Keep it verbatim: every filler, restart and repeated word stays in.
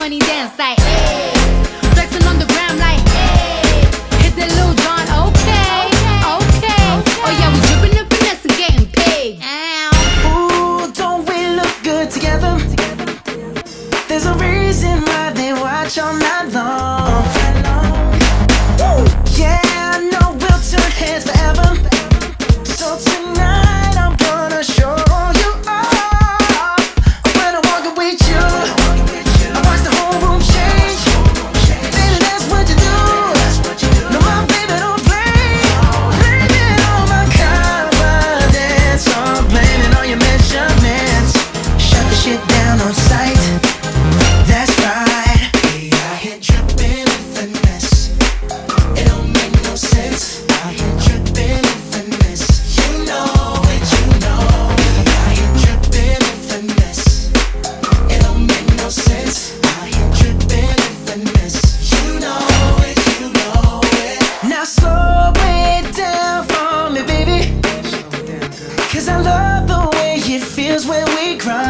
Funny dance like, hey. Flexing on the gram like, hey. Hit that Lil Jon, okay, okay. Oh yeah, we dripping and finesse and getting paid. Ooh, don't we look good together? There's a reason why they watch all night long. Woo! Yeah, I know we'll turn heads forever. So tonight I'm gonna show you off. When I'm walking with you, I watch the whole room change. Baby, that's what you do. No, my baby don't play. Blame it on my confidence, or blame it on your measurements. Shut the shit down on sight. That's right. Hey, I hit dripping with finesse. It don't make no sense. I hit dripping with finesse. You know it, you know it. I hit dripping with finesse. It don't make no sense. I hit dripping with finesse. You know it, you know it. Now slow it down for me, baby. Cause I love the way it feels when we grind.